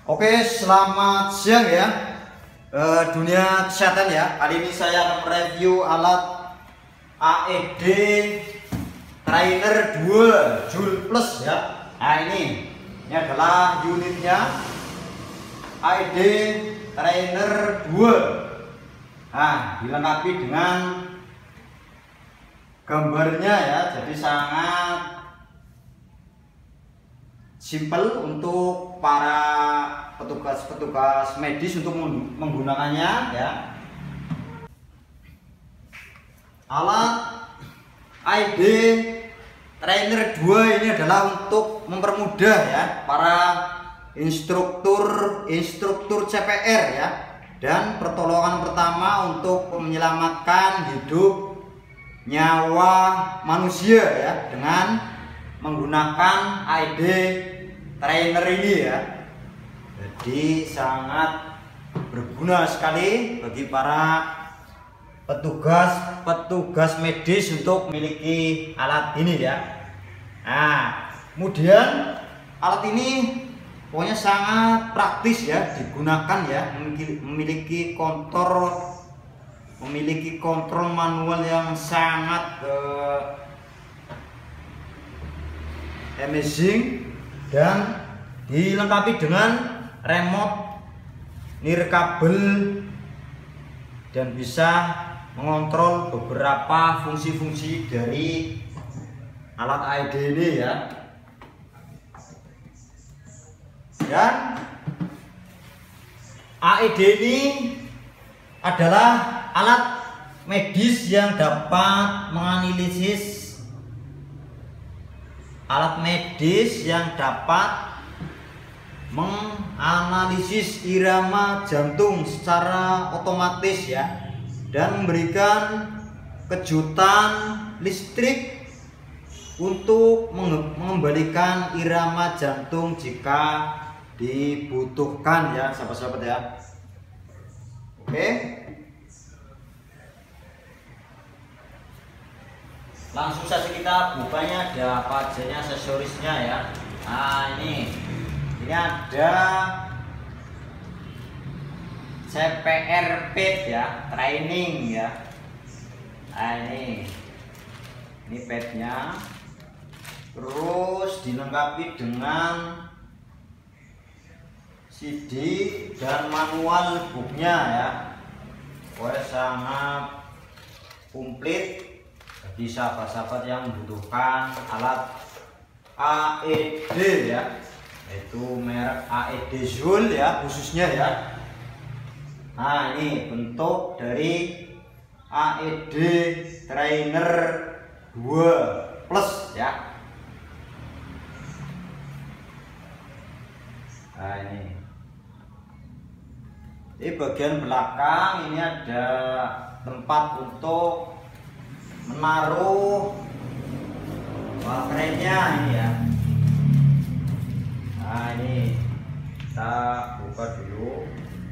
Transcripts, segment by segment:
Oke, selamat siang ya, dunia kesehatan ya. Kali ini saya akan mereview alat AED Trainer 2 Joule Plus ya. Nah ini adalah unitnya AED Trainer 2. Nah, dilengkapi dengan gambarnya ya, jadi sangat simple untuk para petugas medis untuk menggunakannya ya. Alat AED Trainer 2 ini adalah untuk mempermudah ya para instruktur CPR ya, dan pertolongan pertama untuk menyelamatkan hidup nyawa manusia ya dengan menggunakan AED Trainer ini ya. Jadi sangat berguna sekali bagi para petugas medis untuk memiliki alat ini ya. Nah, kemudian alat ini pokoknya sangat praktis ya digunakan ya, memiliki kontrol manual yang sangat amazing, dan dilengkapi dengan remote nirkabel dan bisa mengontrol beberapa fungsi-fungsi dari alat AED ini ya. Dan AED ini adalah alat medis yang dapat menganalisis irama jantung secara otomatis ya, dan memberikan kejutan listrik untuk mengembalikan irama jantung jika dibutuhkan ya, sahabat-sahabat ya. Oke, langsung saja kita bukanya, ada apa aja aksesorisnya ya. Nah ini ada CPR pad ya, training ya. Nah ini padnya, terus dilengkapi dengan CD dan manual booknya ya. Pokoknya sangat komplit bagi sahabat-sahabat yang membutuhkan alat AED ya, yaitu merek AED Joule ya khususnya ya. Nah ini bentuk dari AED Trainer 2 Plus ya. Nah ini bagian belakang, ini ada tempat untuk menaruh baterainya ini ya. Nah ini kita buka dulu.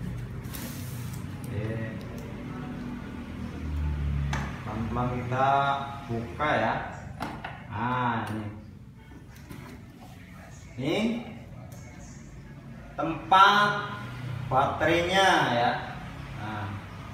Pelan-pelan kita buka ya. Nah ini tempat baterainya ya. Nah,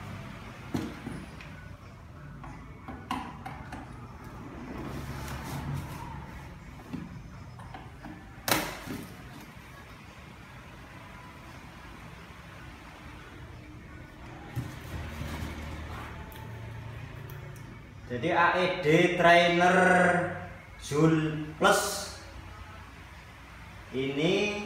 jadi AED Trainer Joule Plus ini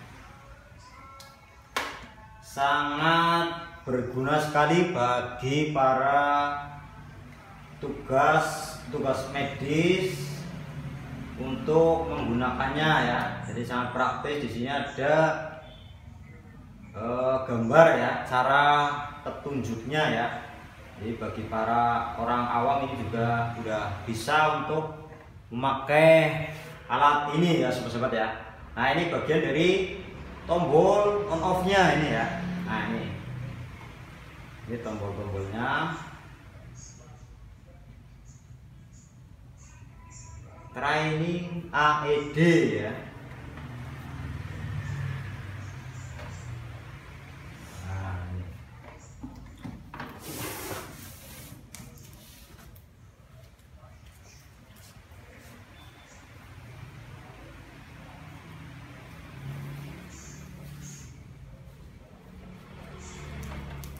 sangat berguna sekali bagi para tugas medis untuk menggunakannya ya. Jadi sangat praktis. Di sini ada gambar ya, cara petunjuknya ya. Jadi bagi para orang awam ini juga sudah bisa untuk memakai alat ini ya, sahabat-sahabat ya. Nah ini bagian dari tombol on off nya ini ya. Nah ini tombol-tombolnya. Training AED ya.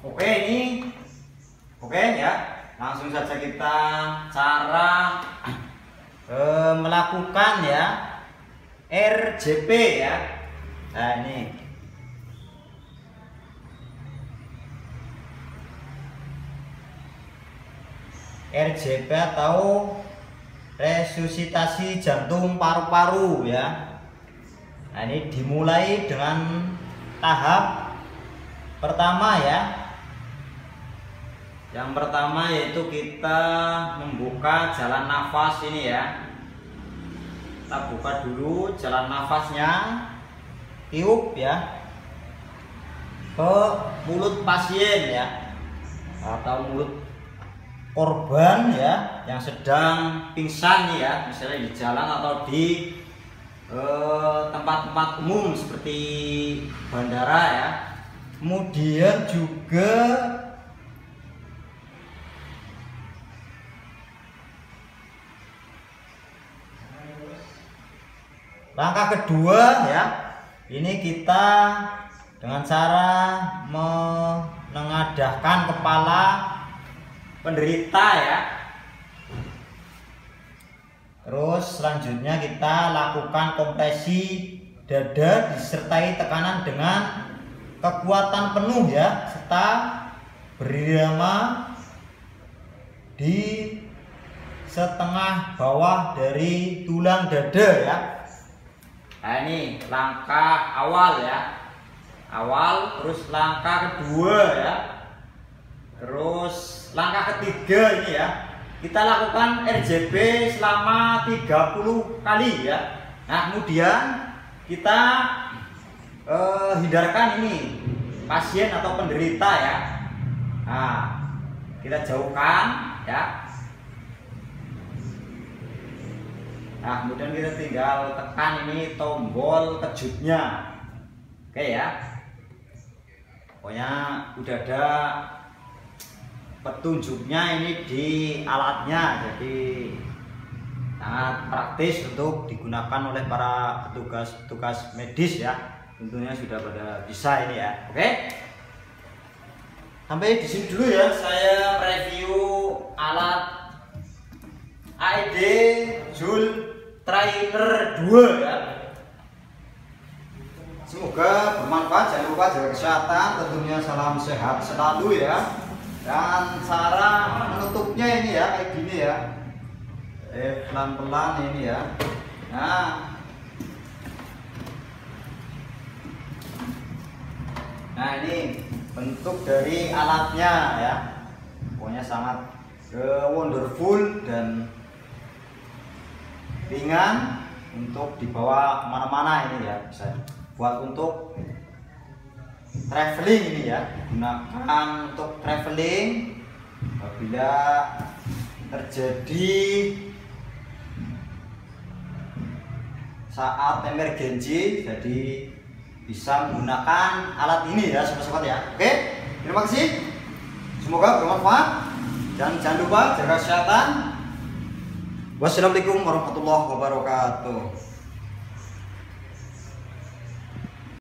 Oke, ini oke ya. Langsung saja kita cara melakukan ya RJP ya. Nah, ini RJP atau resusitasi jantung paru-paru ya. Nah, ini dimulai dengan tahap pertama ya. Yang pertama yaitu kita membuka jalan nafas ini ya. Kita buka dulu jalan nafasnya, tiup ya ke mulut pasien ya, atau mulut korban ya yang sedang pingsan ya, misalnya di jalan atau di tempat-tempat umum seperti bandara ya. Kemudian juga langkah kedua ya, ini kita dengan cara menengadahkan kepala penderita ya. Terus selanjutnya kita lakukan kompresi dada disertai tekanan dengan kekuatan penuh ya, serta berirama di setengah bawah dari tulang dada ya. Nah, ini langkah awal ya, awal. Terus langkah kedua ya, terus langkah ketiga ini ya, kita lakukan RJP selama 30 kali ya. Nah, kemudian kita hindarkan ini pasien atau penderita ya. Nah, kita jauhkan ya. Nah, kemudian kita tinggal tekan ini tombol kejutnya. Oke ya. Pokoknya udah ada petunjuknya ini di alatnya, jadi sangat praktis untuk digunakan oleh para petugas medis ya. Tentunya sudah pada bisa ini ya. Oke. Sampai di sini dulu ya, saya review alat AED Joule Trainer 2 ya. Semoga bermanfaat. Jangan lupa jaga kesehatan, tentunya salam sehat selalu ya. Dan cara menutupnya ini ya, kayak gini ya, pelan-pelan ini ya. Nah, ini bentuk dari alatnya ya. Pokoknya sangat wonderful dan ringan untuk dibawa kemana-mana ini ya. Bisa buat untuk traveling ini ya, digunakan untuk traveling apabila terjadi saat emergency, jadi bisa menggunakan alat ini ya sobat-sobat ya. Oke, terima kasih, semoga bermanfaat dan jangan lupa jaga kesehatan. Wassalamualaikum warahmatullahi wabarakatuh.